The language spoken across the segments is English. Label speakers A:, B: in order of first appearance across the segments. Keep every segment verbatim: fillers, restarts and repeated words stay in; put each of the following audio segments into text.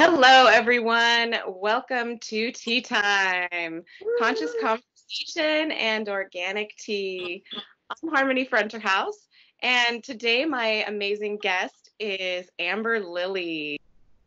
A: Hello, everyone. Welcome to Tea Time, conscious conversation and organic tea. I'm Harmony Fronterhouse, and today my amazing guest is Amber Lily.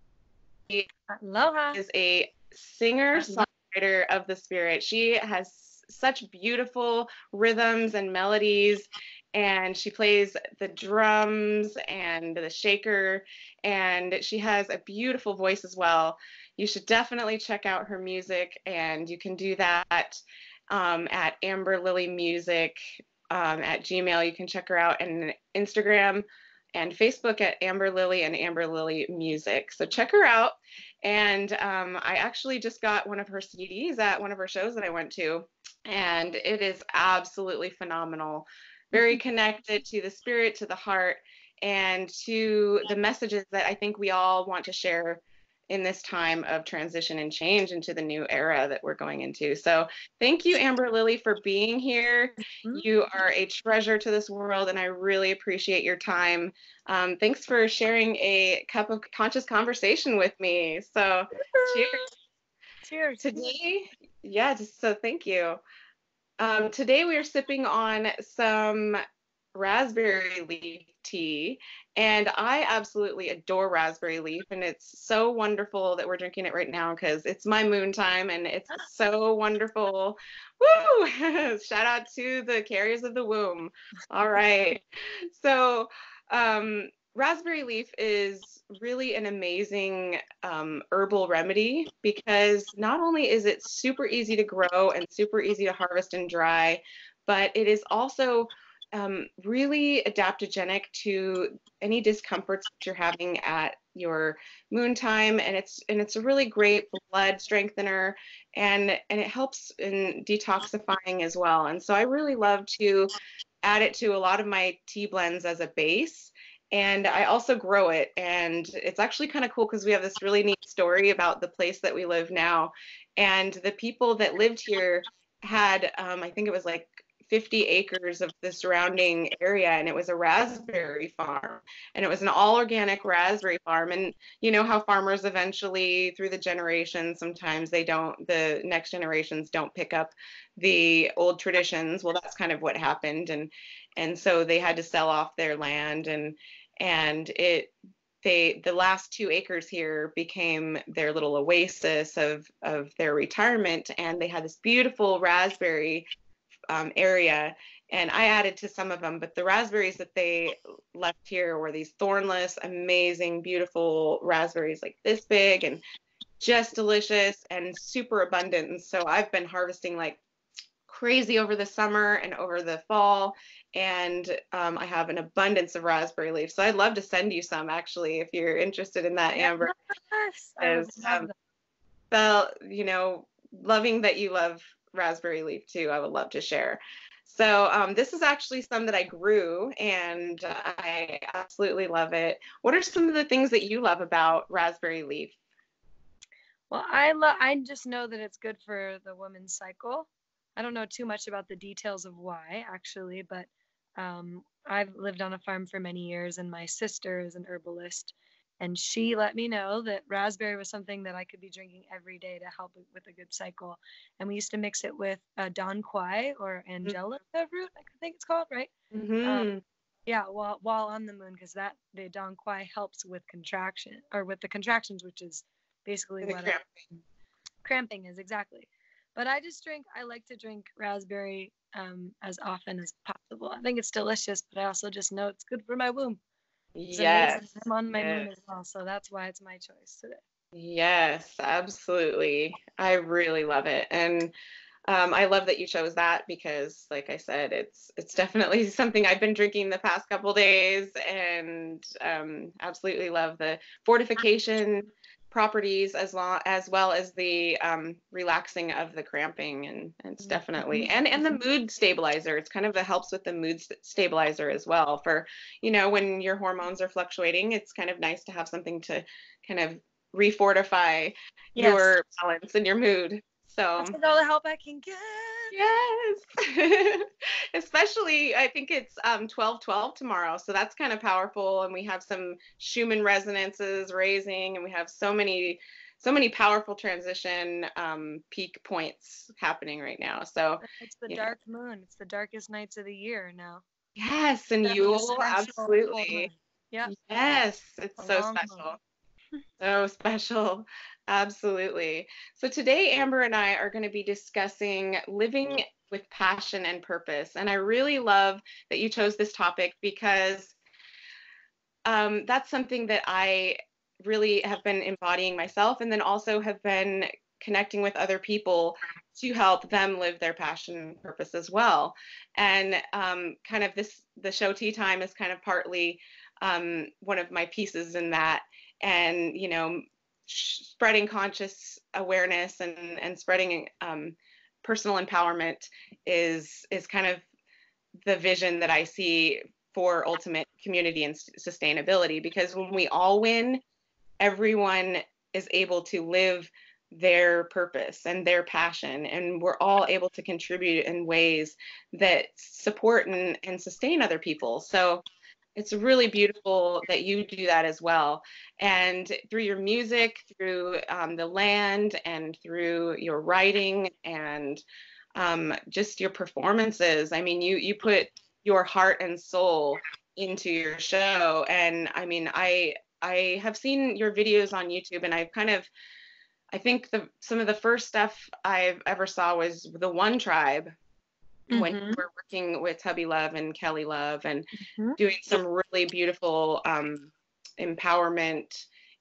A: She
B: Aloha.
A: is a singer-songwriter of the spirit. She has such beautiful rhythms and melodies, and she plays the drums and the shaker, and she has a beautiful voice as well. You should definitely check out her music, and you can do that um, at AmberLilyMusic um, at Gmail. You can check her out on Instagram and Facebook at Amber Lily and Amber Lily Music. So check her out. And um, I actually just got one of her C Ds at one of her shows that I went to, and it is absolutely phenomenal. Very connected to the spirit, to the heart, and to the messages that I think we all want to share in this time of transition and change into the new era that we're going into. So thank you, Amber Lily, for being here. You are a treasure to this world, and I really appreciate your time. Um, thanks for sharing a cup of conscious conversation with me. So cheers.
B: Cheers.
A: Today, yeah, just so thank you. Um, today we are sipping on some raspberry leaf tea, and I absolutely adore raspberry leaf, and it's so wonderful that we're drinking it right now because it's my moon time, and it's so wonderful. Woo! Shout out to the carriers of the womb. All right. So, um, raspberry leaf is really an amazing um, herbal remedy because not only is it super easy to grow and super easy to harvest and dry, but it is also um, really adaptogenic to any discomforts that you're having at your moon time, and it's and it's a really great blood strengthener, and and it helps in detoxifying as well. And so I really love to add it to a lot of my tea blends as a base. And I also grow it. And it's actually kind of cool because we have this really neat story about the place that we live now. And the people that lived here had, um, I think it was like fifty acres of the surrounding area, and it was a raspberry farm, and it was an all organic raspberry farm. And you know how farmers eventually through the generations, sometimes they don't, the next generations don't pick up the old traditions. Well, that's kind of what happened. And and so they had to sell off their land, and and it they the last two acres here became their little oasis of of their retirement, and they had this beautiful raspberry um, area, and I added to some of them, but the raspberries that they left here were these thornless, amazing, beautiful raspberries like this big and just delicious and super abundant. And so I've been harvesting like crazy over the summer and over the fall, and um, I have an abundance of raspberry leaves. So I'd love to send you some actually if you're interested in that, Amber.
B: Yes, I would
A: As
B: love
A: um,
B: that.
A: well, you know, loving that you love raspberry leaf too, I would love to share. So um, this is actually some that I grew, and I absolutely love it. What are some of the things that you love about raspberry leaf?
B: Well, I love. I just know that it's good for the woman's cycle. I don't know too much about the details of why, actually, but um, I've lived on a farm for many years, and my sister is an herbalist, and she let me know that raspberry was something that I could be drinking every day to help with a good cycle. And we used to mix it with uh, Don Quai or Angelica root, I think it's called, right? Um,
A: Mm-hmm.
B: yeah, while while on the moon, because that the Don Quai helps with contraction or with the contractions, which is basically
A: The
B: what a,
A: cramp.
B: cramping is exactly. But I just drink. I like to drink raspberry um, as often as possible. I think it's delicious, but I also just know it's good for my womb. It's amazing.
A: Yes.
B: I'm on my moon
A: Yes.
B: as well, so that's why it's my choice today.
A: Yes, absolutely. I really love it. And um, I love that you chose that because, like I said, it's it's definitely something I've been drinking the past couple days, and um, absolutely love the fortification properties as long as well as the um, relaxing of the cramping, and, and it's definitely and and the mood stabilizer. It's kind of a helps with the mood st- stabilizer as well for, you know, when your hormones are fluctuating. It's kind of nice to have something to kind of refortify
B: Yes,
A: your balance and your mood. So
B: I'll take all the help I can get.
A: yes. Especially, I think it's um, twelve twelve tomorrow. So that's kind of powerful. And we have some Schumann resonances raising, and we have so many, so many powerful transition um, peak points happening right now. So,
B: It's the
A: you know,
B: dark moon. It's the darkest nights of the year now.
A: yes. And
B: Definitely a
A: Yule,
B: special full
A: absolutely.
B: moon. Yeah,
A: Yes. It's
B: a
A: so
B: long moon.
A: special. So special. Absolutely. So today, Amber and I are going to be discussing living with passion and purpose. And I really love that you chose this topic because um, that's something that I really have been embodying myself, and then also have been connecting with other people to help them live their passion and purpose as well. And um, kind of this, the show Tea Time is kind of partly um, one of my pieces in that. And, you know, sh- spreading conscious awareness and, and spreading um, personal empowerment is, is kind of the vision that I see for ultimate community and sustainability, because when we all win, everyone is able to live their purpose and their passion, and we're all able to contribute in ways that support and, and sustain other people. So it's really beautiful that you do that as well. And through your music, through um, the land, and through your writing, and um, just your performances. I mean, you you put your heart and soul into your show, and I mean, I I have seen your videos on YouTube, and I've kind of, I think the some of the first stuff I've ever saw was the One Tribe, when you
B: Mm-hmm.
A: were working with Tubby Love and Kelly Love, and
B: Mm-hmm.
A: doing some really beautiful um, empowerment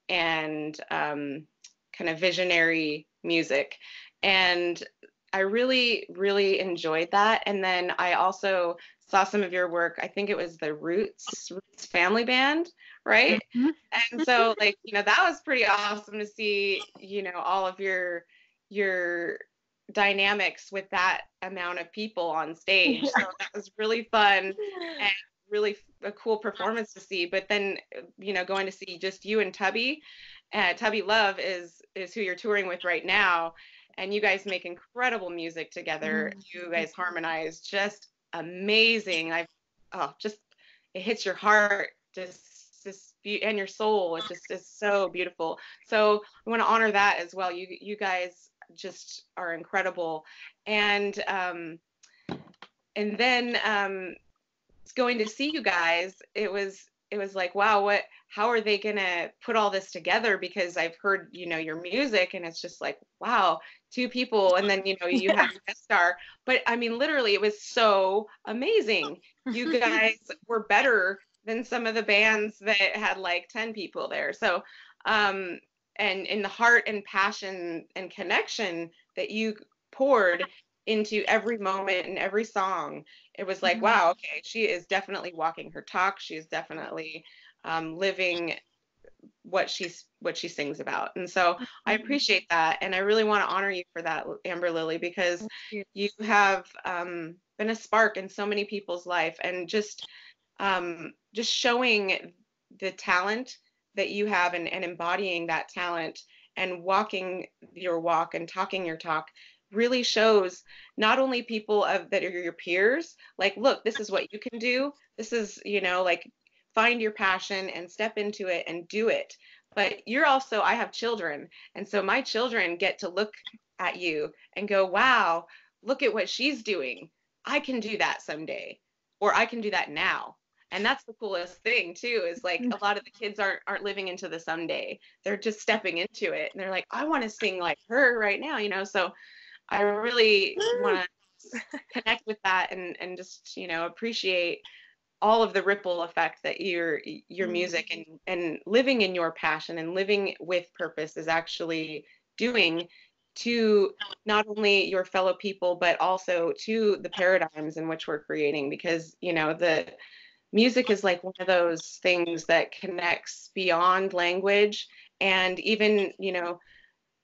A: and um, kind of visionary music. And I really, really enjoyed that. And then I also saw some of your work. I think it was the Roots, Roots Family Band, right?
B: Mm-hmm.
A: And so, like, you know, that was pretty awesome to see, you know, all of your your dynamics with that amount of people on stage. So that was really fun and really a cool performance to see. But then, you know, going to see just you and Tubby, uh, Tubby Love is is who you're touring with right now, and you guys make incredible music together. You guys harmonize just amazing. I've oh, just it hits your heart, just just and your soul. It just is so beautiful. So I want to honor that as well. You you guys just are incredible. And um, and then um, going to see you guys, it was it was like, wow, what how are they gonna put all this together? Because I've heard, you know, your music, and it's just like, wow, two people, and then, you know, you have a guest star. But I mean, literally, it was so amazing. You guys were better than some of the bands that had like ten people there. So um and in the heart and passion and connection that you poured into every moment and every song, it was like, wow, okay, she is definitely walking her talk. She is definitely um, living what she's what she sings about. And so I appreciate that, and I really want to honor you for that, Amber Lily, because you have um, been a spark in so many people's life, and just um, just showing the talent that you have, and, and embodying that talent, and walking your walk and talking your talk really shows not only people of, that are your peers, like, look, this is what you can do. This is, you know, like, find your passion and step into it and do it. But you're also, I have children, and so my children get to look at you and go, wow, look at what she's doing. I can do that someday, or I can do that now. And that's the coolest thing too, is like, a lot of the kids aren't aren't living into the someday. They're just stepping into it, and they're like, I want to sing like her right now, you know. So I really want to connect with that, and and just, you know, appreciate all of the ripple effect that your your music and and living in your passion and living with purpose is actually doing to not only your fellow people, but also to the paradigms in which we're creating. Because, you know, the music is like one of those things that connects beyond language, and even, you know,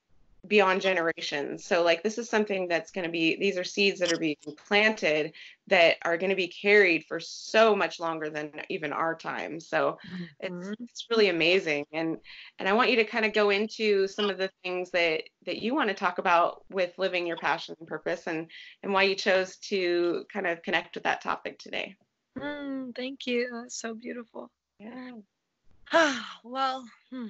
A: beyond generations. So like this is something that's going to be, these are seeds that are being planted that are going to be carried for so much longer than even our time. So it's
B: Mhm.
A: it's really amazing. And and I want you to kind of go into some of the things that that you want to talk about with living your passion and purpose, and and why you chose to kind of connect with that topic today.
B: Mm, thank you. That's so beautiful.
A: Yeah.
B: Well, hmm,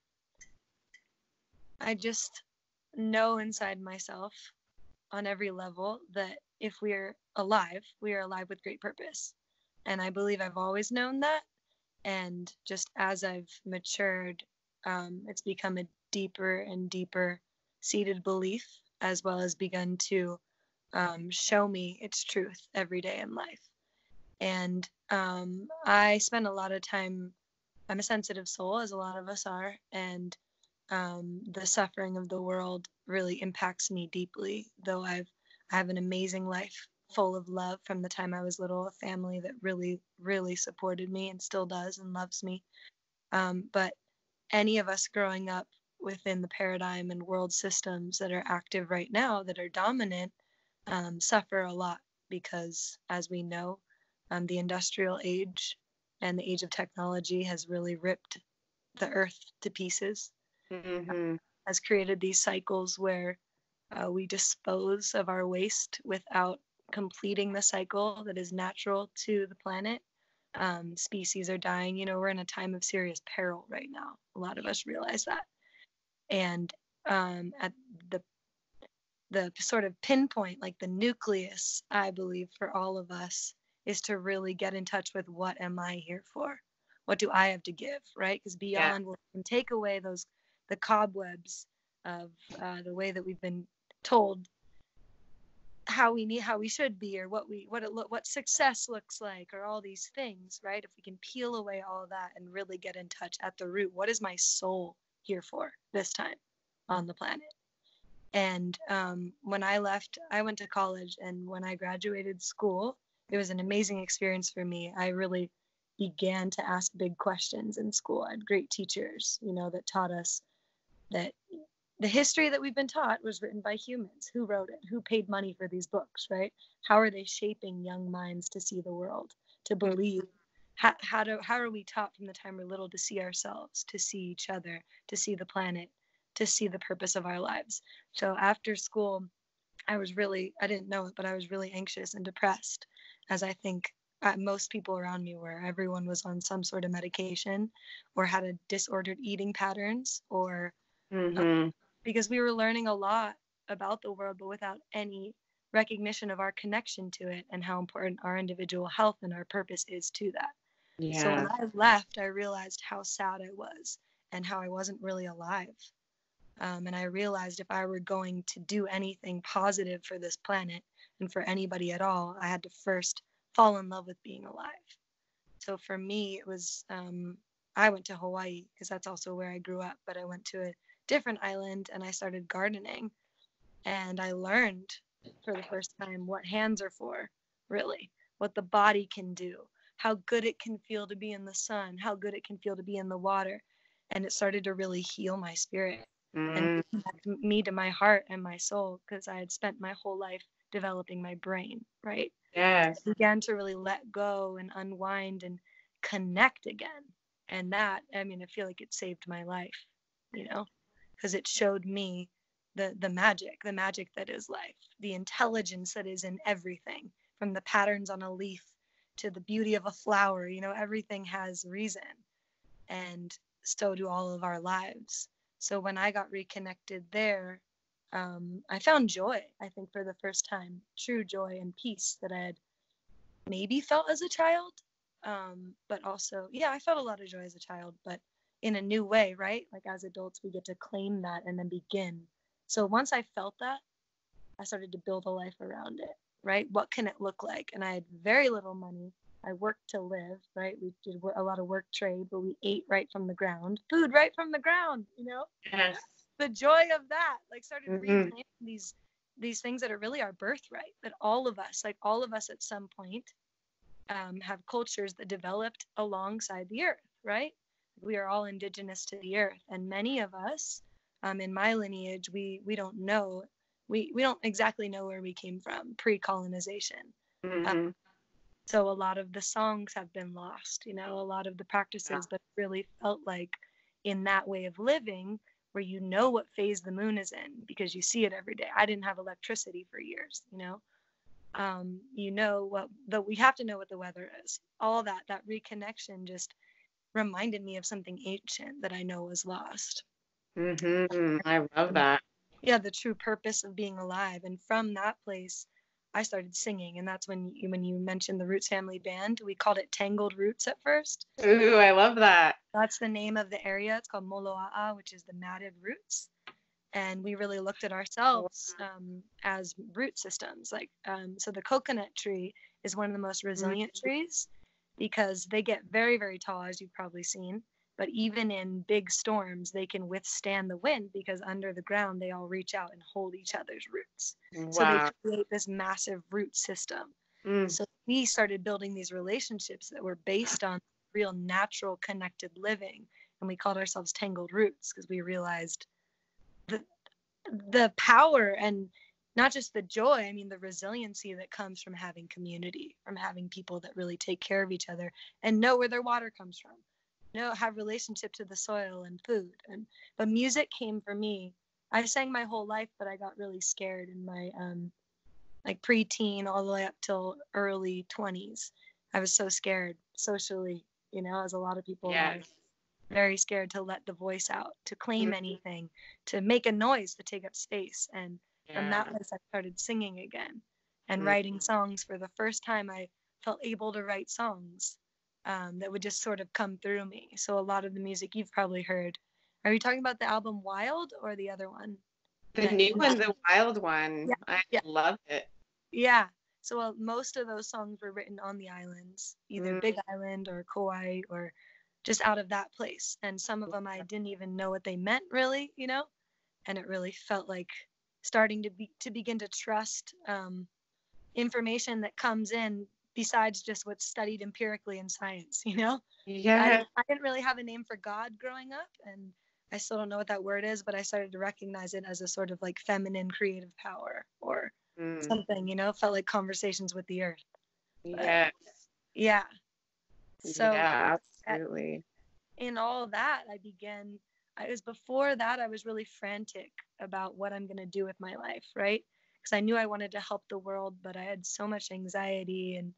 B: I just know inside myself on every level that if we're alive, we are alive with great purpose. And I believe I've always known that. And just as I've matured, um, it's become a deeper and deeper seated belief, as well as begun to um, show me its truth every day in life. And um, I spend a lot of time, I'm a sensitive soul, as a lot of us are, and um, the suffering of the world really impacts me deeply. Though I've I have an amazing life full of love from the time I was little, a family that really, really supported me and still does and loves me. Um, but any of us growing up within the paradigm and world systems that are active right now, that are dominant, um, suffer a lot because, as we know, um, the industrial age and the age of technology has really ripped the earth to pieces,
A: Mm-hmm.
B: has created these cycles where uh, we dispose of our waste without completing the cycle that is natural to the planet. Um, species are dying. You know, we're in a time of serious peril right now. A lot of us realize that. And um, at the the sort of pinpoint, like the nucleus, I believe, for all of us is to really get in touch with what am I here for? What do I have to give, right? Because
A: Yeah.
B: beyond what can take away those the cobwebs of uh, the way that we've been told how we need how we should be, or what we what it lo- what success looks like, or all these things, right? If we can peel away all of that and really get in touch at the root, what is my soul here for this time on the planet? And um, when I left, I went to college, and when I graduated school, it was an amazing experience for me. I really began to ask big questions in school. I had great teachers, you know, that taught us that the history that we've been taught was written by humans. Who wrote it? Who paid money for these books, right? How are they shaping young minds to see the world, to believe? How, how, do, how are we taught from the time we're little to see ourselves, to see each other, to see the planet, to see the purpose of our lives? So after school, I was really, I didn't know it, but I was really anxious and depressed, as I think uh, most people around me were. Everyone was on some sort of medication or had a disordered eating patterns, or uh,
A: Mm-hmm.
B: because we were learning a lot about the world, but without any recognition of our connection to it and how important our individual health and our purpose is to that. So when
A: Yeah.
B: I left, I realized how sad I was and how I wasn't really alive. Um, and I realized if I were going to do anything positive for this planet and for anybody at all, I had to first fall in love with being alive. So for me, it was, um, I went to Hawaii because that's also where I grew up, but I went to a different island and I started gardening. And I learned for the first time what hands are for, really, what the body can do, how good it can feel to be in the sun, how good it can feel to be in the water. And it started to really heal my spirit and
A: Mm.
B: connect me to my heart and my soul, because I had spent my whole life developing my brain, right?
A: Yes.
B: Began to really let go and unwind and connect again. And that, I mean, I feel like it saved my life, you know, because it showed me the the magic, the magic that is life, the intelligence that is in everything, from the patterns on a leaf to the beauty of a flower. You know, everything has reason, and so do all of our lives. So when I got reconnected there, um, I found joy, I think, for the first time, true joy and peace that I had maybe felt as a child. Um, but also, yeah, I felt a lot of joy as a child, but in a new way, right? Like as adults, we get to claim that and then begin. So once I felt that, I started to build a life around it, right? What can it look like? And I had very little money. I worked to live, right? We did a lot of work trade, but we ate right from the ground, food right from the ground, you know?
A: Yes.
B: The joy of that, like started
A: Mm-hmm.
B: replanting these these things that are really our birthright, that all of us, like all of us at some point, um, have cultures that developed alongside the earth, right? We are all indigenous to the earth, and many of us um, in my lineage, we we don't know, we we don't exactly know where we came from pre-colonization. Uh,
A: Mm-hmm.
B: so a lot of the songs have been lost, you know, a lot of the
A: Yeah.
B: practices, but it really felt like in that way of living where you know what phase the moon is in because you see it every day. I didn't have electricity for years, you know. Um, you know what the we have to know what the weather is. All that that reconnection just reminded me of something ancient that I know was lost.
A: Mm-hmm. I love that.
B: Yeah, the true purpose of being alive. And from that place, I started singing, and that's when you, when you mentioned the Roots Family Band, we called it Tangled Roots at first.
A: Ooh, I love that.
B: That's the name of the area. It's called Moloa'a, which is the matted roots. And we really looked at ourselves um, as root systems. Like, um, so the coconut tree is one of the most resilient trees because they get very, very tall, as you've probably seen. But even in big storms, they can withstand the wind because under the ground, they all reach out and hold each other's roots. So they
A: Wow.
B: create this massive root system.
A: Mm.
B: So we started building these relationships that were based on real natural connected living. And we called ourselves Tangled Roots because we realized the the power and not just the joy, I mean the resiliency that comes from having community, from having people that really take care of each other and know where their water comes from, know have relationship to the soil and food. And but music came for me. I sang my whole life, but I got really scared in my um like preteen all the way up till early twenties. I was so scared socially, you know, as a lot of people are
A: Yes.
B: very scared to let the voice out, to claim
A: Mm.
B: anything, to make a noise, to take up space. And from
A: Yeah.
B: that place, I started singing again and
A: Mm.
B: writing songs. For the first time, I felt able to write songs um, that would just sort of come through me. So a lot of the music you've probably heard. Are you talking about the album Wild or the other one?
A: The
B: That
A: new
B: you
A: one,
B: mentioned?
A: the wild one,
B: Yeah,
A: I
B: yeah,
A: love it.
B: yeah. So uh, most of those songs were written on the islands, either
A: Mm.
B: Big Island or Kauai or just out of that place. And some of them I didn't even know what they meant really, you know. And it really felt like starting to be to begin to trust um, information that comes in besides just what's studied empirically in science, you know. Like I
A: Yeah.
B: didn't I didn't really have a name for God growing up, and I still don't know what that word is, but I started to recognize it as a sort of like feminine creative power or
A: Mm.
B: something, you know, felt like conversations with the earth. But
A: Yes.
B: yeah. So
A: Yeah,
B: at,
A: absolutely.
B: in all that, I began, I was before that, I was really frantic about what I'm going to do with my life, right? Because I knew I wanted to help the world, but I had so much anxiety. And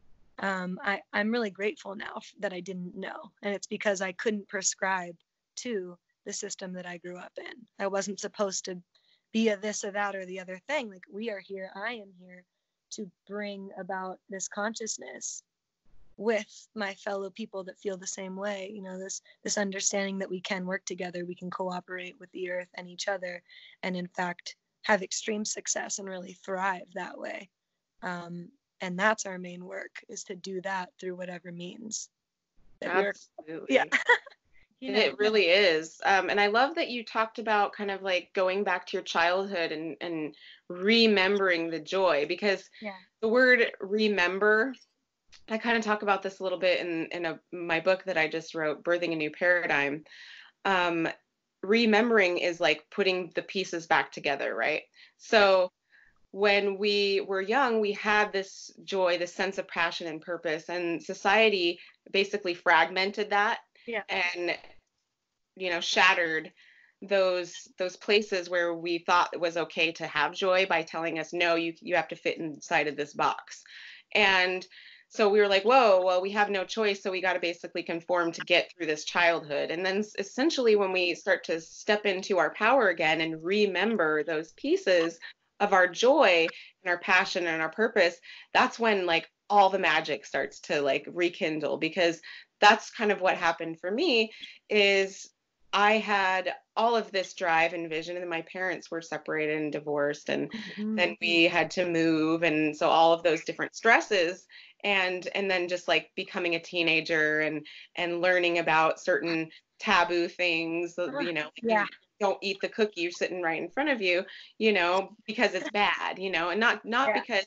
B: um, I, I'm really grateful now that I didn't know. And it's because I couldn't prescribe to the system that I grew up in. I wasn't supposed to be a this or that or the other thing. Like, we are here, I am here to bring about this consciousness with my fellow people that feel the same way, you know, this this understanding that we can work together, we can cooperate with the earth and each other, and in fact have extreme success and really thrive that way. um, and that's our main work, is to do that through whatever means that we're, yeah.
A: Absolutely.
B: You know,
A: It really is. Um, and I love that you talked about kind of like going back to your childhood and, and remembering the joy, because
B: yeah,
A: the word remember, I kind of talk about this a little bit in, in a, my book that I just wrote, Birthing a New Paradigm. Um, remembering is like putting the pieces back together, right? So when we were young, we had this joy, this sense of passion and purpose, and society basically fragmented that
B: yeah,
A: and, you know, shattered those those places where we thought it was okay to have joy by telling us, no, you you have to fit inside of this box. And so we were like, whoa, well, we have no choice, so we got to basically conform to get through this childhood. And then essentially when we start to step into our power again and remember those pieces of our joy and our passion and our purpose, that's when like all the magic starts to like rekindle, because that's kind of what happened for me. Is I had all of this drive and vision, and then my parents were separated and divorced, and
B: mm-hmm.
A: then we had to move, and so all of those different stresses, and and then just like becoming a teenager and and learning about certain taboo things, you know, like
B: Yeah,
A: you don't eat the cookie you're sitting right in front of you, you know, because it's bad, you know, and not not
B: yeah,
A: because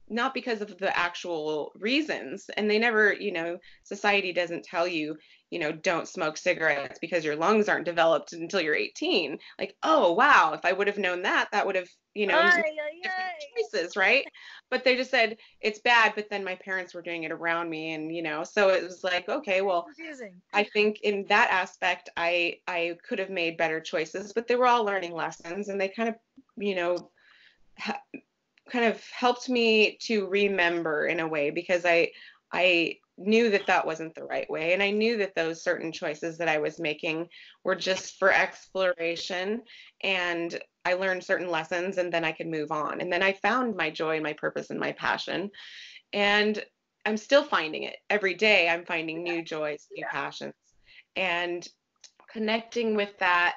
A: not because of the actual reasons. And they never, you know, society doesn't tell you, you know, don't smoke cigarettes because your lungs aren't developed until you're eighteen. Like, oh, wow, if I would have known that, that would have, you know, made
B: Ay, ay,
A: different
B: ay.
A: choices, right? But they just said it's bad, but then my parents were doing it around me, and, you know, so it was like, okay,
B: Very
A: well,
B: confusing.
A: I think in that aspect, I I could have made better choices, but they were all learning lessons, and they kind of, you know, ha- kind of helped me to remember in a way, because I I knew that that wasn't the right way, and I knew that those certain choices that I was making were just for exploration, and I learned certain lessons, and then I could move on. And then I found my joy, my purpose, and my passion, and I'm still finding it every day. I'm finding new joys, new
B: Yeah.
A: passions, and connecting with that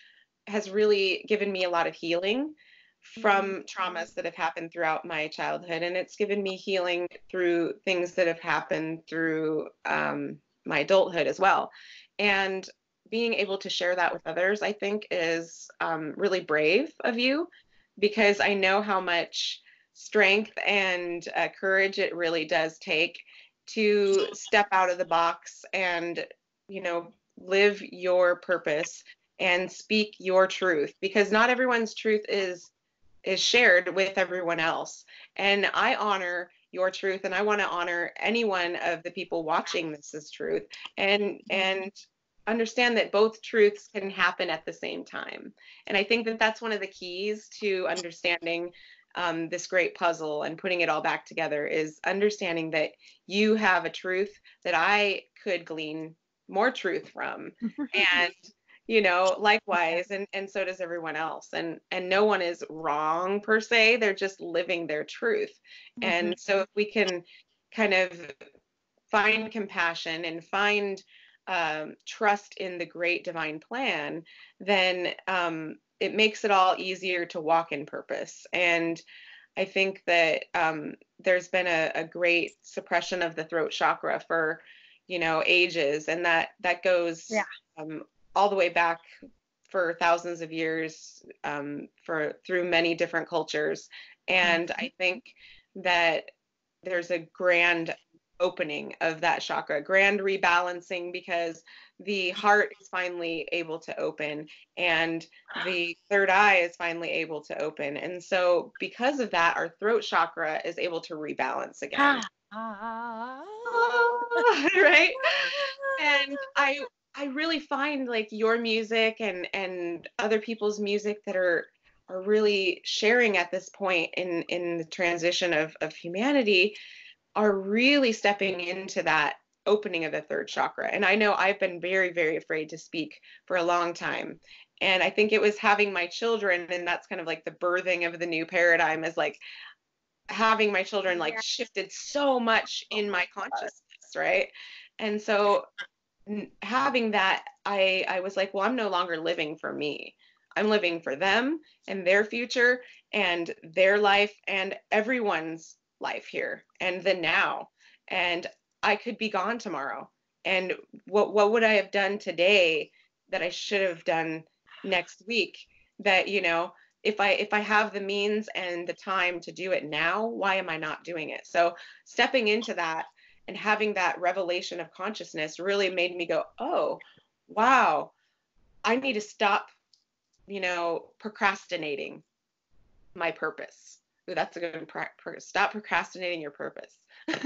A: has really given me a lot of healing
B: Mhm.
A: from traumas that have happened throughout my childhood. And it's given me healing through things that have happened through um, my adulthood as well. And being able to share that with others, I think, is um, really brave of you, because I know how much strength and uh, courage it really does take to step out of the box and, you know, live your purpose and speak your truth, because not everyone's truth is is shared with everyone else. And I honor your truth, and I want to honor any one of the people watching this as truth, and and understand that both truths can happen at the same time. And I think that that's one of the keys to understanding um, this great puzzle and putting it all back together, is understanding that you have a truth that I could glean more truth from, and you know,
B: Yeah.
A: likewise, and and so does everyone else. and and no one is wrong per se, they're just living their truth.
B: Mhm.
A: And so if we can kind of find compassion and find um, trust in the great divine plan, then um, it makes it all easier to walk in purpose. And I think that um, there's been a, a great suppression of the throat chakra for, you know, ages, and that that
B: Yeah.
A: goes um, all the way back for thousands of years, um, for through many different cultures. And
B: Mhm.
A: I think that there's a grand opening of that chakra, grand rebalancing, because the heart is finally able to open, and the third eye is finally able to open. And so because of that, our throat chakra is able to rebalance again.
B: Ah. Ah.
A: Right? And I I really find like your music and and other people's music that are are really sharing at this point in in the transition of of humanity, are really stepping into that opening of the third chakra. And I know I've been very, very afraid to speak for a long time. And I think it was having my children, and that's kind of like the birthing of the new paradigm, is like having my children like
B: Yeah.
A: shifted so much
B: Oh
A: in
B: my
A: my
B: God.
A: consciousness, right? And so n- having that, I I was like, well, I'm no longer living for me. I'm living for them and their future and their life and everyone's life here and the now. And I could be gone tomorrow. And what what would I have done today that I should have done next week? That, you know, if I if I have the means and the time to do it now, why am I not doing it? So stepping into that and having that revelation of consciousness really made me go, oh, wow, I need to stop, you know, procrastinating my purpose. Ooh, that's a good pra- pra- stop procrastinating your purpose.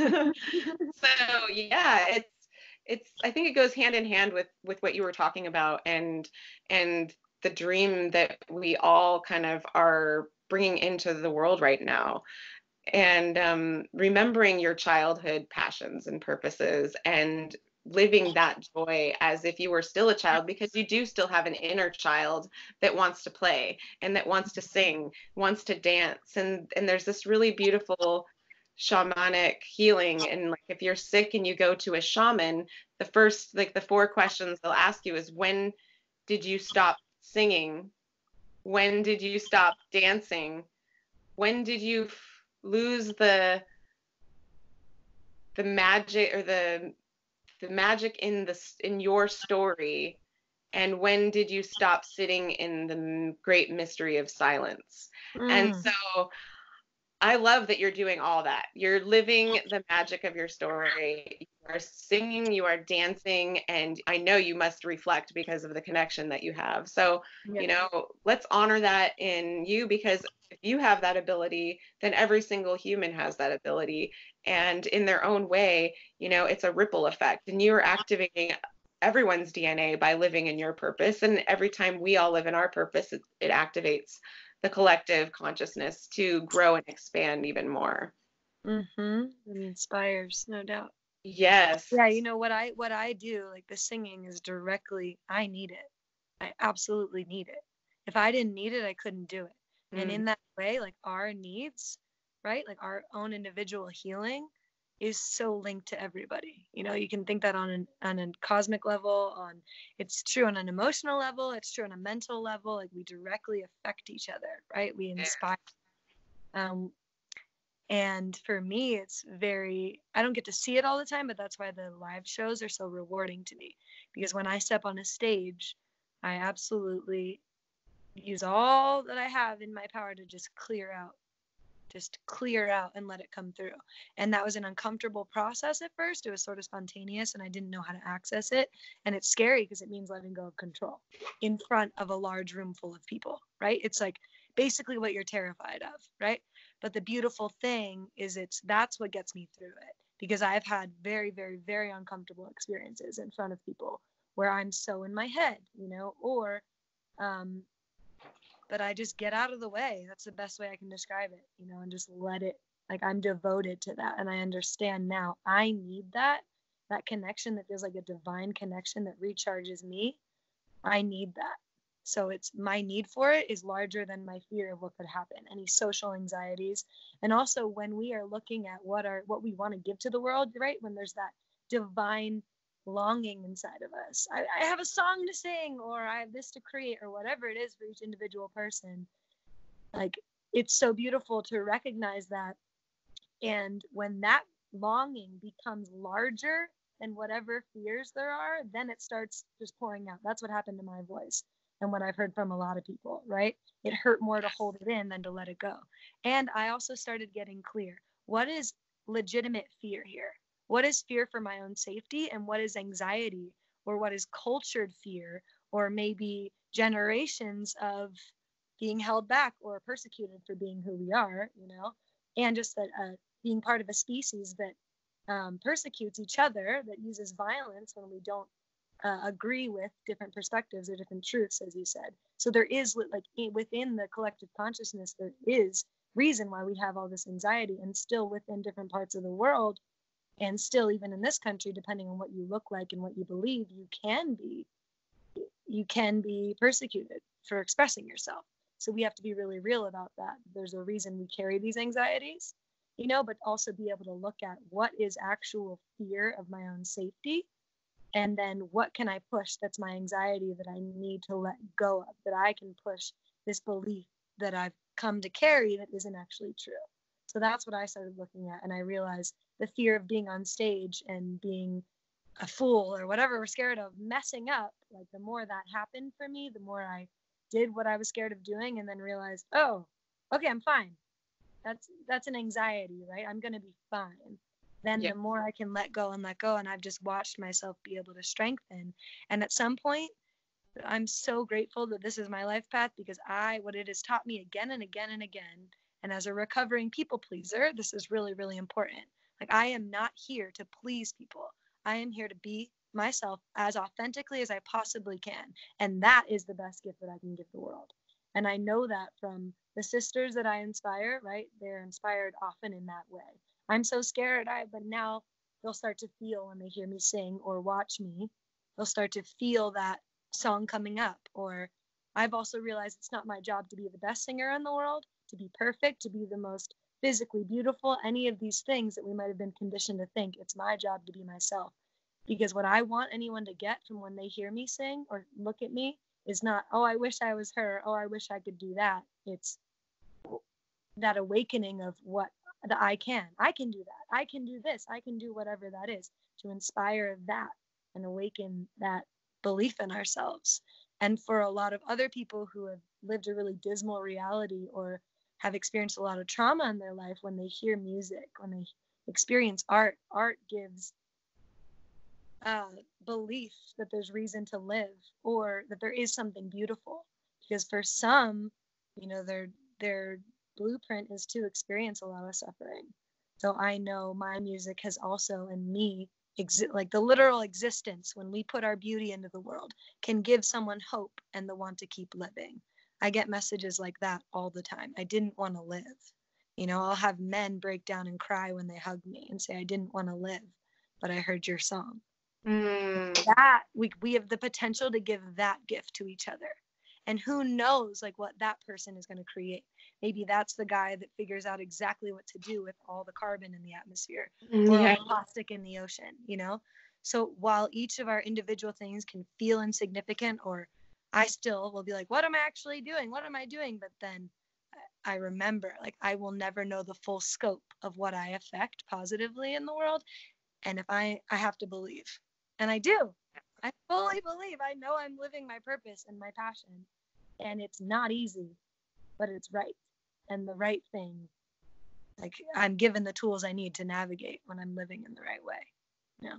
A: So yeah, it's it's I think it goes hand in hand with with what you were talking about, and and the dream that we all kind of are bringing into the world right now, and um, remembering your childhood passions and purposes, and living that joy as if you were still a child, because you do still have an inner child that wants to play and that wants to sing, wants to dance. And and there's this really beautiful shamanic healing. And like if you're sick and you go to a shaman, the first, like the four questions they'll ask you is, when did you stop singing? When did you stop dancing? When did you f- lose the the magic, or the the magic in the s- in your story? And when did you stop sitting in the m- great mystery of silence? And
B: Mm.
A: so I love that you're doing all that. You're living the magic of your story. You are singing, you are dancing, and I know you must reflect because of the connection that you have. So,
B: Yeah.
A: you know, let's honor that in you, because if you have that ability, then every single human has that ability. And in their own way, you know, it's a ripple effect. And you are activating everyone's D N A by living in your purpose. And every time we all live in our purpose, it, it activates the collective consciousness to grow and expand even more.
B: Mm-hmm. It inspires, no doubt.
A: Yes.
B: Yeah, you know what I what I do, like the singing is directly, I need it. I absolutely need it. If I didn't need it, I couldn't do it. And
A: Mm,
B: in that way, like our needs, right? Like our own individual healing is so linked to everybody. You know, you can think that on an on a cosmic level, on it's true on an emotional level, it's true on a mental level, like we directly affect each other, right? We
A: yeah.
B: inspire. Um, and for me, it's very, I don't get to see it all the time, but that's why the live shows are so rewarding to me. Because when I step on a stage, I absolutely use all that I have in my power to just clear out, just clear out and let it come through. And that was an uncomfortable process at first. It was sort of spontaneous and I didn't know how to access it. And it's scary because it means letting go of control in front of a large room full of people, right? It's like basically what you're terrified of, right? But the beautiful thing is it's that's what gets me through it, because I've had very, very, very uncomfortable experiences in front of people where I'm so in my head, you know, or um, but I just get out of the way. That's the best way I can describe it, you know, and just let it, like I'm devoted to that. And I understand now I need that, that connection that feels like a divine connection that recharges me. I need that. So it's my need for it is larger than my fear of what could happen, any social anxieties. And also when we are looking at what are what we want to give to the world, right? When there's that divine longing inside of us. I, I have a song to sing, or I have this to create, or whatever it is for each individual person. Like it's so beautiful to recognize that. And when that longing becomes larger than whatever fears there are, then it starts just pouring out. That's what happened to my voice and what I've heard from a lot of people, right? It hurt more to hold it in than to let it go. And I also started getting clear. What is legitimate fear here? What is fear for my own safety? And what is anxiety? Or what is cultured fear? Or maybe generations of being held back or persecuted for being who we are, you know? And just that uh, being part of a species that um, persecutes each other, that uses violence when we don't uh, agree with different perspectives or different truths, as you said. So there is, like, within the collective consciousness, there is reason why we have all this anxiety, and still within different parts of the world, and still even in this country, depending on what you look like and what you believe, you can be you can be persecuted for expressing yourself. So we have to be really real about that. There's a reason we carry these anxieties, you know, but also be able to look at what is actual fear of my own safety, and then what can I push that's my anxiety that I need to let go of, that I can push this belief that I've come to carry that isn't actually true. So that's what I started looking at. And I realized the fear of being on stage and being a fool or whatever we're scared of messing up, like the more that happened for me, the more I did what I was scared of doing, and then realized, oh, okay, I'm fine. That's that's an anxiety, right? I'm gonna be fine. Then
A: Yeah.
B: the more I can let go and let go, and I've just watched myself be able to strengthen. And at some point, I'm so grateful that this is my life path, because I, what it has taught me again and again and again, and as a recovering people pleaser, this is really, really important. Like, I am not here to please people. I am here to be myself as authentically as I possibly can. And that is the best gift that I can give the world. And I know that from the sisters that I inspire, right? They're inspired often in that way. I'm so scared, I, but now they'll start to feel when they hear me sing or watch me, they'll start to feel that song coming up. Or I've also realized it's not my job to be the best singer in the world, to be perfect, to be the most physically beautiful, any of these things that we might have been conditioned to think. It's my job to be myself. Because what I want anyone to get from when they hear me sing or look at me is not, oh, I wish I was her, oh, I wish I could do that. It's that awakening of what the I can. I can do that. I can do this. I can do whatever that is, to inspire that and awaken that belief in ourselves. And for a lot of other people who have lived a really dismal reality, or have experienced a lot of trauma in their life, when they hear music, when they experience art, art gives uh, belief that there's reason to live, or that there is something beautiful. Because for some, you know, their their blueprint is to experience a lot of suffering. So I know my music has also, in me, exi- like the literal existence, when we put our beauty into the world, can give someone hope and the want to keep living. I get messages like that all the time. I didn't want to live. You know, I'll have men break down and cry when they hug me and say, I didn't want to live, but I heard your song.
A: Mm.
B: That we we have the potential to give that gift to each other. And who knows, like, what that person is going to create. Maybe that's the guy that figures out exactly what to do with all the carbon in the atmosphere, or
A: Yeah.
B: all the plastic in the ocean, you know? So while each of our individual things can feel insignificant, or I still will be like, what am I actually doing? What am I doing? But then I remember, like, I will never know the full scope of what I affect positively in the world. And if I, I have to believe, and I do, I fully believe, I know I'm living my purpose and my passion. And it's not easy, but it's right. And the right thing, like, I'm given the tools I need to navigate when I'm living in the right way. You know?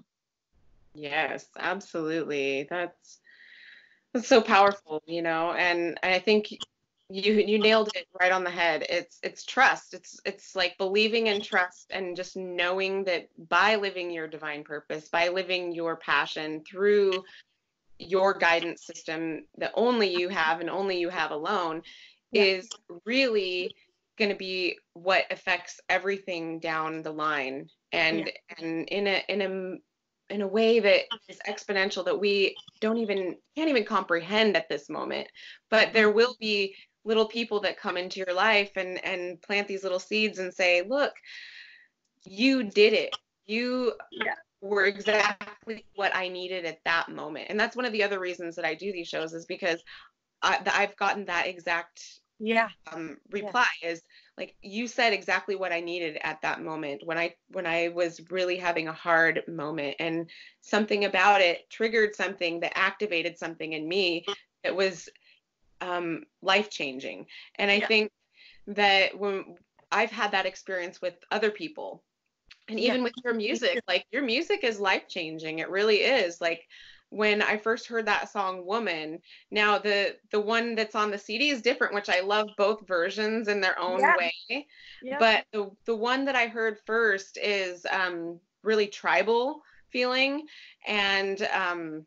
A: Yes, absolutely. That's that's so powerful, you know, and I think you you nailed it right on the head. It's it's trust. It's it's like believing in trust, and just knowing that by living your divine purpose, by living your passion through your guidance system that only you have and only you have alone,
B: Yeah.
A: is really going to be what affects everything down the line, and
B: Yeah.
A: and in a in a in a way that is exponential, that we don't even can't even comprehend at this moment. But there will be little people that come into your life and and plant these little seeds and say, look, you did it. You
B: Yeah.
A: were exactly what I needed at that moment. And that's one of the other reasons that I do these shows, is because I, I've gotten that exact
B: Yeah.
A: um,
B: Yeah.
A: reply, is like, you said exactly what I needed at that moment, when I when I was really having a hard moment, and something about it triggered something that activated something in me that was um, life changing. And I
B: Yeah.
A: think that when I've had that experience with other people, and
B: Yeah.
A: even with your music, like, your music is life changing. It really is. Like, when I first heard that song Woman, now the the one that's on the C D is different, which I love both versions in their own
B: Yeah.
A: way.
B: Yeah.
A: But the the one that I heard first is um really tribal feeling, and um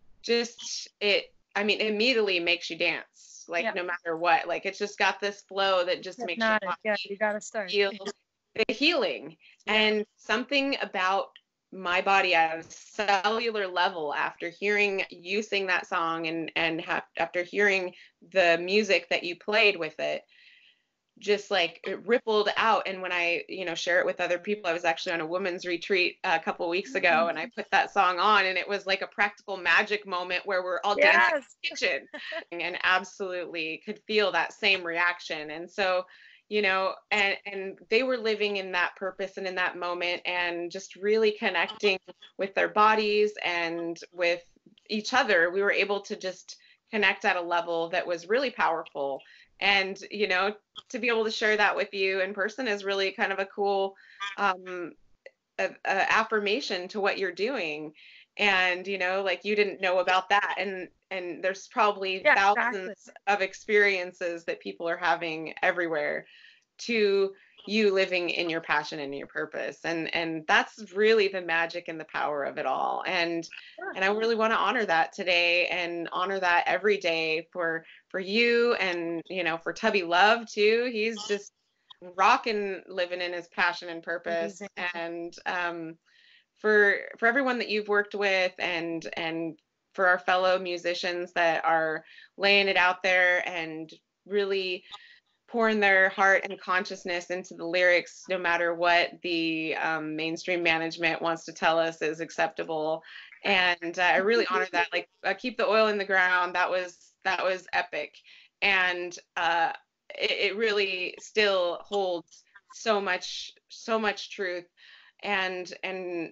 A: just it I mean, immediately makes you dance, like,
B: Yeah.
A: no matter what. Like, it's just got this flow that just makes your
B: Hypnotic. Yeah.
A: body
B: You got to start.
A: feel the healing.
B: Yeah.
A: And something about my body at a cellular level, after hearing you sing that song, and and ha- after hearing the music that you played with it, just like it rippled out. And when I, you know, share it with other people, I was actually on a women's retreat a couple of weeks ago, and I put that song on, and it was like a practical magic moment where we're all dancing in
B: Yes.
A: the kitchen, and absolutely could feel that same reaction. And so, you know, and and they were living in that purpose and in that moment, and just really connecting with their bodies and with each other. We were able to just connect at a level that was really powerful. And, you know, to be able to share that with you in person is really kind of a cool um, a, a affirmation to what you're doing. And, you know, like, you didn't know about that. And and there's probably
B: Yeah.
A: thousands
B: Exactly.
A: of experiences that people are having everywhere, to you living in your passion and your purpose. And and that's really the magic and the power of it all. And
B: Sure.
A: and I really want to honor that today, and honor that every day for for you, and, you know, for Tubby Love too. He's just rocking, living in his passion and purpose.
B: Amazing.
A: And um for for everyone that you've worked with, and and for our fellow musicians that are laying it out there and really pouring their heart and consciousness into the lyrics, no matter what the um, mainstream management wants to tell us is acceptable. And uh, I really honor that. Like, uh, keep the oil in the ground. That was that was epic, and uh, it, it really still holds so much so much truth. And and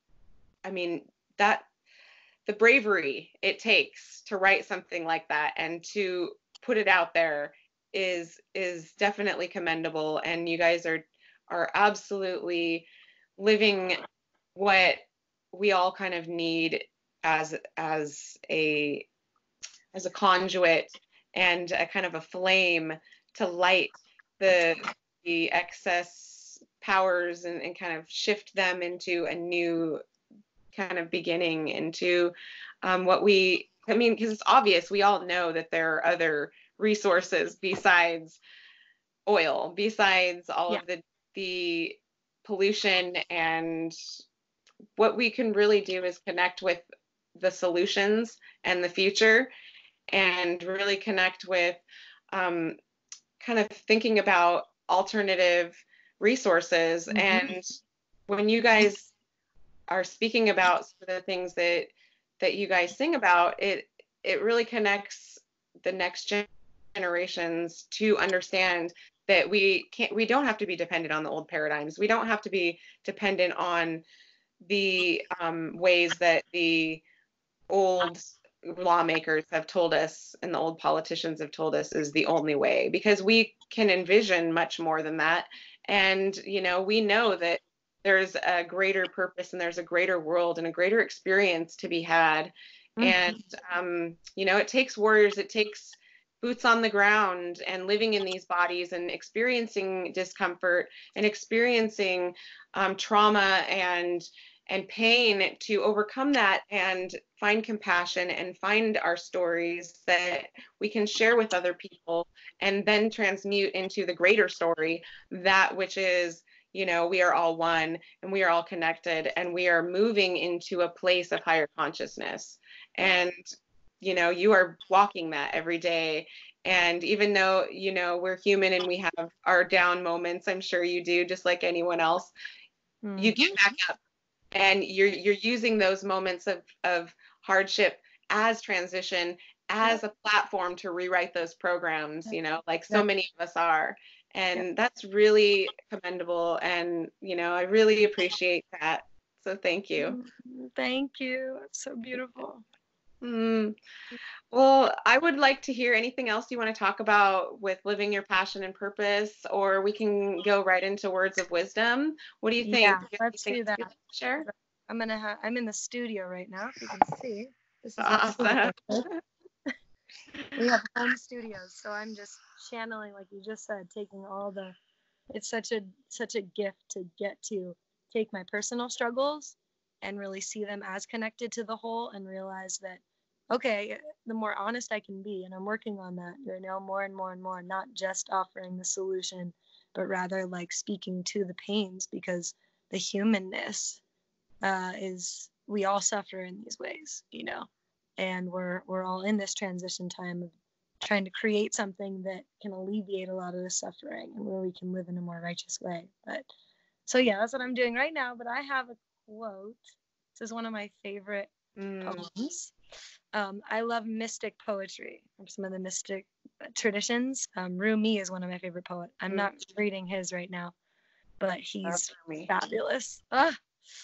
A: I mean, that the bravery it takes to write something like that and to put it out there is is definitely commendable, and you guys are are absolutely living what we all kind of need as as a as a conduit and a kind of a flame to light the the excess powers and, and kind of shift them into a new kind of beginning, into um, what we I mean, because it's obvious, we all know that there are other resources besides oil, besides all
B: Yeah.
A: of the the pollution, and what we can really do is connect with the solutions and the future, and really connect with um, kind of thinking about alternative resources.
B: Mm-hmm.
A: And when you guys are speaking about some of the things that that you guys sing about, it it really connects the next generations to understand that we can't we don't have to be dependent on the old paradigms. We don't have to be dependent on the um, ways that the old lawmakers have told us and the old politicians have told us is the only way, because we can envision much more than that. And you know, we know that there's a greater purpose and there's a greater world and a greater experience to be had. And um, you know, it takes warriors, it takes boots on the ground and living in these bodies and experiencing discomfort and experiencing um, trauma and and pain to overcome that and find compassion and find our stories that we can share with other people, and then transmute into the greater story, that which is, you know, we are all one and we are all connected and we are moving into a place of higher consciousness. And you know, you are walking that every day. And even though, you know, we're human and we have our down moments, I'm sure you do, just like anyone else,
B: Mm-hmm.
A: you get back up, and you're you're using those moments of of hardship as transition, as a platform to rewrite those programs, you know, like so many of us are. And that's really commendable, and you know, I really appreciate that, so thank you.
B: Thank you. It's so beautiful.
A: Mm. Well, I would like to hear anything else you want to talk about with living your passion and purpose, or we can go right into words of wisdom. What do you think?
B: Yeah,
A: Do you have
B: let's
A: anything
B: do that.
A: you'd like to share?
B: I'm gonna have. I'm in the studio right now. If you can see, this is what
A: Awesome.
B: we have home studios. So I'm just channeling, like you just said, taking all the. It's such a such a gift to get to take my personal struggles and really see them as connected to the whole, and realize that, okay, the more honest I can be, and I'm working on that, you know, more and more and more, not just offering the solution, but rather like speaking to the pains, because the humanness uh, is, we all suffer in these ways, you know, and we're we're all in this transition time of trying to create something that can alleviate a lot of the suffering, and where we can live in a more righteous way. But so yeah, that's what I'm doing right now. But I have a quote. This is one of my favorite
A: Mm.
B: poems. Um, I love mystic poetry from some of the mystic traditions. Um, Rumi is one of my favorite poets. I'm
A: Mm.
B: not reading his right now, but he's
A: That's for me.
B: fabulous. Ah!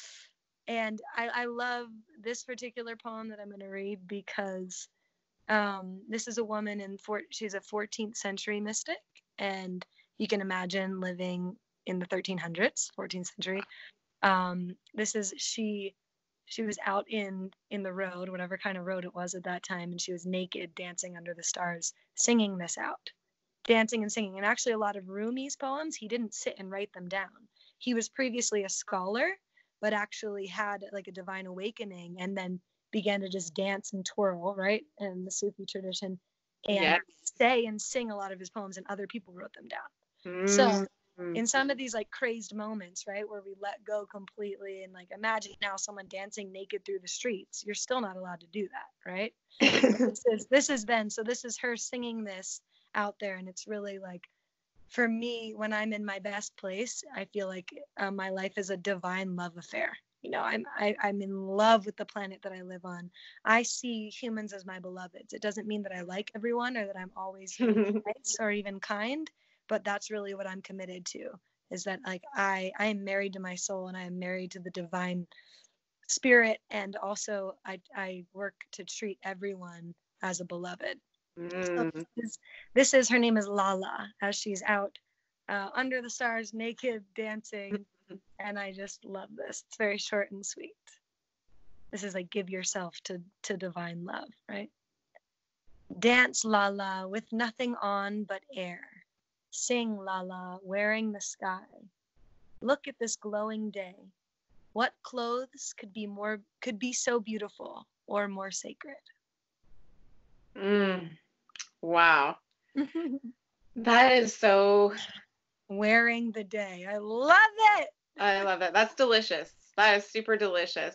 B: And I, I love this particular poem that I'm going to read, because um, this is a woman in four, she's a fourteenth century mystic, and you can imagine living in the thirteen hundreds, fourteenth century. Um, this is she she was out in in the road, whatever kind of road it was at that time, and she was naked, dancing under the stars, singing this out, dancing and singing. And actually, a lot of Rumi's poems, he didn't sit and write them down. He was previously a scholar, but actually had like a divine awakening, and then began to just dance and twirl, right, in the Sufi tradition, and
A: Yes.
B: say and sing a lot of his poems, and other people wrote them down.
A: Mm.
B: So in some of these like crazed moments, right, where we let go completely, and like imagine now someone dancing naked through the streets, you're still not allowed to do that, right? this is this is then so this is her singing this out there, and it's really like, for me, when I'm in my best place, I feel like uh, my life is a divine love affair. You know, I'm I, I'm in love with the planet that I live on. I see humans as my beloveds. It doesn't mean that I like everyone or that I'm always nice or even kind, but that's really what I'm committed to. Is that like I I am married to my soul, and I am married to the divine spirit, and also I I work to treat everyone as a beloved. So
A: Mm.
B: this is, this is her name is Lala, as she's out uh, under the stars, naked, dancing, and I just love this. It's very short and sweet. This is like give yourself to to divine love, right? Dance, Lala, with nothing on but air. Sing, Lala, wearing the sky. Look at this glowing day. What clothes could be more could be so beautiful or more sacred?
A: Mm. Wow. That is so,
B: Wearing the day. I love it.
A: I love it. That's delicious. That is super delicious.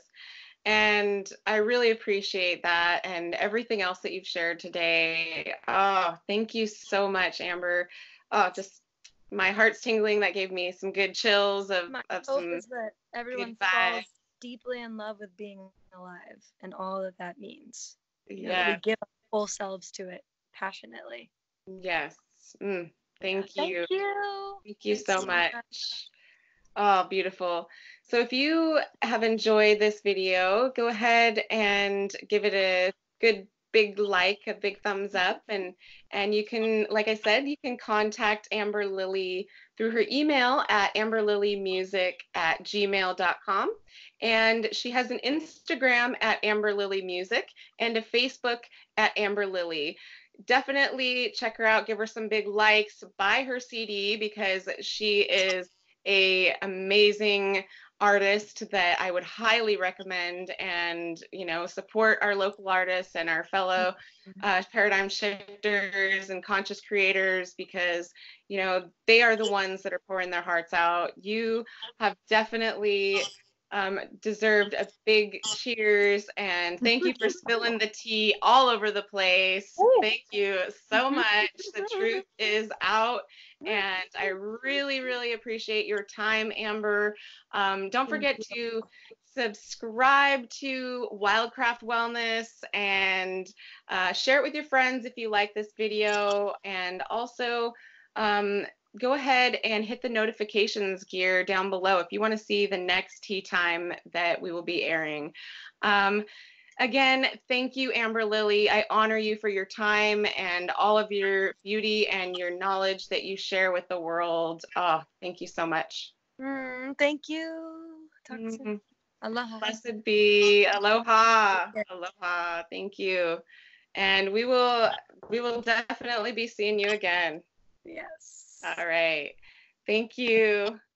A: And I really appreciate that and everything else that you've shared today. Oh, thank you so much, Amber. Oh, just my heart's tingling. That gave me some good chills of,
B: My
A: of
B: hope
A: some
B: is that everyone
A: good vibes.
B: falls deeply in love with being alive and all that that means. You know, that we
A: Yes,
B: give our whole selves to it passionately.
A: yes. Mm,
B: Yeah.
A: thank
B: Thank
A: you.
B: you.
A: Thank you
B: Thanks
A: so
B: so
A: much.
B: much.
A: Oh, beautiful. So if you have enjoyed this video, go ahead and give it a good big like, a big thumbs up, and and you can, like I said, you can contact Amber Lily through her email at amberlilymusic at gmail dot com. And she has an Instagram at AmberLilyMusic and a Facebook at AmberLily. Definitely check her out, give her some big likes, buy her C D because she is a amazing artist that I would highly recommend, and you know, support our local artists and our fellow uh, paradigm shifters and conscious creators, because you know, they are the ones that are pouring their hearts out. You have definitely um, deserved a big cheers, and thank you for spilling the tea all over the place. Thank you so much. The truth is out, and I really, really appreciate your time, Amber. Um, don't
B: Thank
A: forget
B: you.
A: to subscribe to Wildcraft Wellness, and uh, share it with your friends if you like this video. And also, um, go ahead and hit the notifications gear down below if you want to see the next tea time that we will be airing. Um, Again, thank you, Amber Lily. I honor you for your time and all of your beauty and your knowledge that you share with the world. Oh, thank you so much.
B: Mm, thank you. Talk soon.
A: Mm,
B: Aloha.
A: Blessed be. Aloha.
B: Yeah.
A: Aloha. Thank you. And we will we will definitely be seeing you again.
B: Yes.
A: All right. Thank you.